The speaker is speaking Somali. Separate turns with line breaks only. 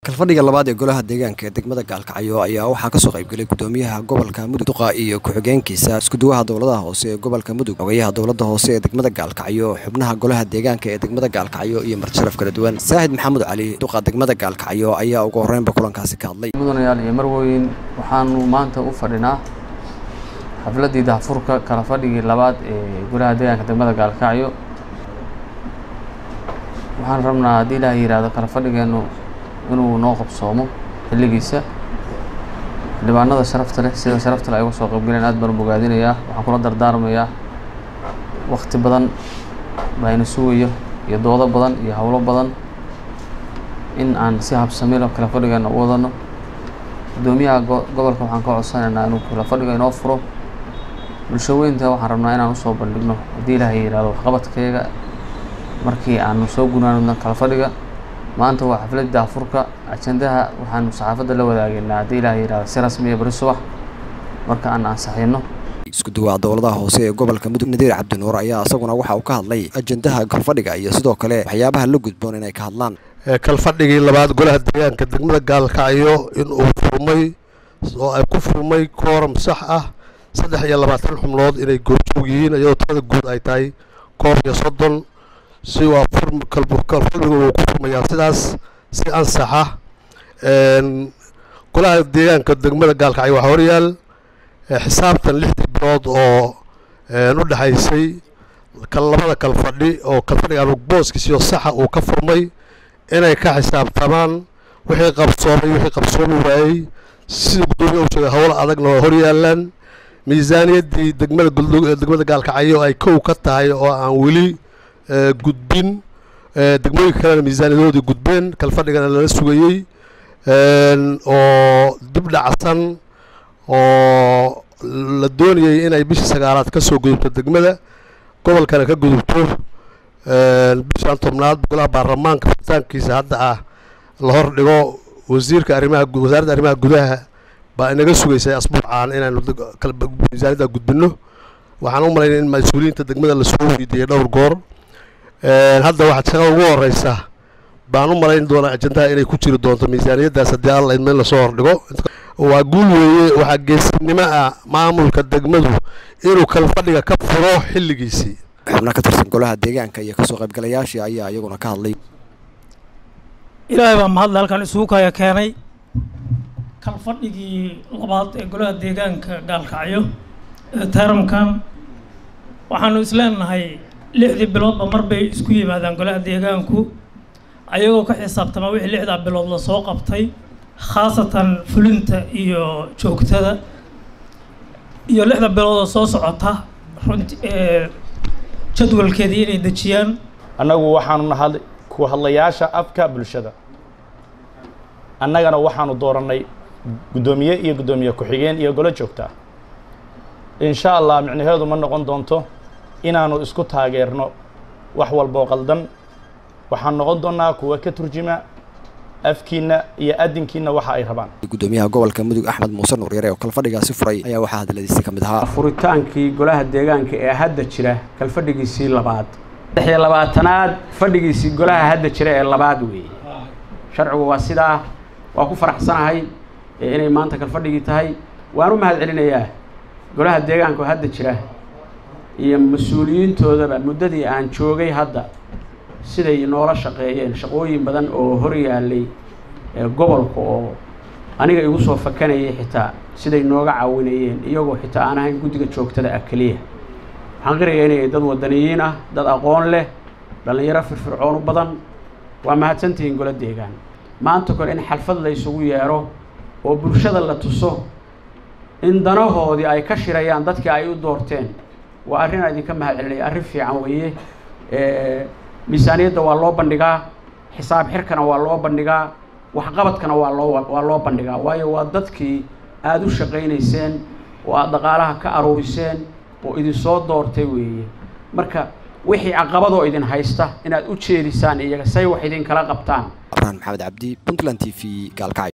kalfadhiga labaad ee golaha deegaanka ee degmada Gaalkacyo ayaa waxaa ka soo qayb galay gudoomiyaha gobolka Mudug iyo ku-xigeenkiisa isku duwaha dowladaha hoose ee gobolka Mudug ogayaha dowladda hoose ee degmada Gaalkacyo xubnaha golaha deegaanka ee degmada Gaalkacyo iyo martisalaf kala duwan Saahid Maxamed Cali duqa degmada Gaalkacyo ayaa ugu horeynba kulankaasi ka hadlay
mudanayaal iyo marweyn waxaanu maanta u fadhinaa xafladii daahfurka kala fadhigii labaad ee golaha deegaanka degmada Gaalkacyo waxaan rabnaa hadii la yiraahdo kala fadhigeenu inuu noo qabsoomo xilligiisa dhibaanada sharafta leh sida sharafta leh ay uga soo qayb galeen aad baan bogaadinayaa waxaan kula dardaarmayaa waqti badan bayna suugayo iyo doodo badan iyo hawlo badan in aan si habsami leh kala fadhigeena u wadano gudoomiyaha gobolka waxaan ka codsanaynaa inuu kala fadhiga inoo furo bulshaweynta waxaan rabnaa inaan u soo bandhigno hadii la yiraahdo waxqabadkeega markii aanu soo gunaanadno kala fadhiga maanta waa xafladda daahfurka ajandaha waxaanu saxaafadda la wadaagaynaa hadii la yiraahdo si rasmi ah bari subax marka aan ansaxino
isku duwaha dowladaha hoose ee gobolka Mudug Nadiir Cabdinuur ayaa asaguna waxa uu ka hadlay ajandaha kalfadhiga iyo sidoo kale waxyaabaha la gudboon inay ka hadlaan
kalfadhigii labaad golaha deegaanka degmada Gaalkacyo in uu furmay oo ay ku furmay quorum sax ah 23 xubnood inay goobjoog yihiin iyadoo tirada guud ay tahay 30 si waa kalfadhigu uu ku furmayaa sidaas si ansaxa golaha deegaanka degmada Gaalkacyo waxa horyaal xisaabtan 6 bilood oo u dhaxaysay labada kalfadhi oo kalfadhiga booskiisa saxa uu ka furmay inay ka xisaabtamaan wixii qabsoomay waayay sida gudoomiyaha uu sheegay hawlo adagna horyaalan miisaaniyadii degmada Gaalkacyo ay kow ka tahay oo aan weli gudbin degmooyinka kale miisaaniyadoodii gudbeen kalfadhigana lala sugayay oo dib dhacsan oo la doonayay inay bishii 9aad ka soo gudubto degmada gobolkana ka gudubto bishan 10aad golaha baarlamaanka fitaankiisa hadda la hor dhigo wasaaradda arrimaha gudaha baa inaga sugaysay asbuucaan inaan miisaaniyada gudbino waxaan u malaynay in mas'uuliyiinta degmada la soo weydiiyay dhowr goor hadda waxa shaqada ugu horeysa baan u malayn doonaa ajandaha inay ku jiri doonto miisaaniyadaas haddii alla idin la soo hordhigo waa guul weeye waxa geesinimo ah maamulka degmadu inuu kala fadhiga ka furo xilligiisii
xubna ka tirsan golaha deegaanka iyo ka soo qaybgalayaashii ayaa iyaguna ka hadlay
ilaahay baa mahad halkan isugu kaya keenay kala fadhigii labaad ee golaha deegaanka Gaalkacyo taramkan waxaanu isleenahay 6 biloodba mar bay isku yimaadaan golaha deegaanku ayagoo ka xisaabtama wixii 6 bilood la soo qabtay khaasatan fulinta iyo joogtada iyo 6 bilood soo socota jadwalkeedii inay dajiyaan
annagu waxaanu nahay ku hadlayaasha afka bulshada annagana waxaanu dooranay gudoomiye iyo gudoomiye ku-xigeen iyo golo joogta insha Allah micnaheedu ma noqon doonto inaanu isku taageerno wax walba oo qaldan waxaan noqon doonaa kuwa ka turjuma afkiina iyo adinkiina waxa ay rabaan
gudoomiyaha gobolka Mudug Axmed Muuse Nuur Yare oo kala fadhigaasi furay ayaa waxa hadaladiisa kamid ahaa
furitaankii golaha deegaanka ee hadda jira kala fadhigiisii labaad 23aad fadhigiisii golaha hadda jira ee labaad weey sharcigu waa sidaa waa ku faraxsanahay inay maanta kala fadhigi tahay waan u mahad celinayaa golaha deegaanka hadda jira iyo mas'uuliyiintoodaba muddadii aan joogay hadda siday noola shaqeeyeen shaqooyin badan oo hor yaalay gobolka oo aniga igu soo fakanayay xitaa siday nooga caawinayeen iyagoo xitaa aan ahayn guddiga joogtada kaliya waxaan qirayaa inay dad wadaniyiin ah dad aqoon leh dhalinyaro firfircoon badan waa mahadsantihiin golaha deegaan maanta kale in xalfad la isugu yeero oo bulshada la tuso in danahoodii ay ka shirayaan dadkii ay u doorteen waa arrin idinka mahad celinaya arrin fiican weeye miisaaniyadda waa loo bandhigaa xisaab xirkana waa loo bandhigaa waxqabadkana waa loo bandhigaa waayo waa dadkii aad u shaqaynayseen oo aad dhaqaalaha ka aruuriseen oo idin soo doortay weeye marka wixii caqabadoo idin haysta inaad u jeedisaan iyaga say wax idin kala qabtaan
Abraham Maxamed Cabdi Puntland TV Gaalkacyo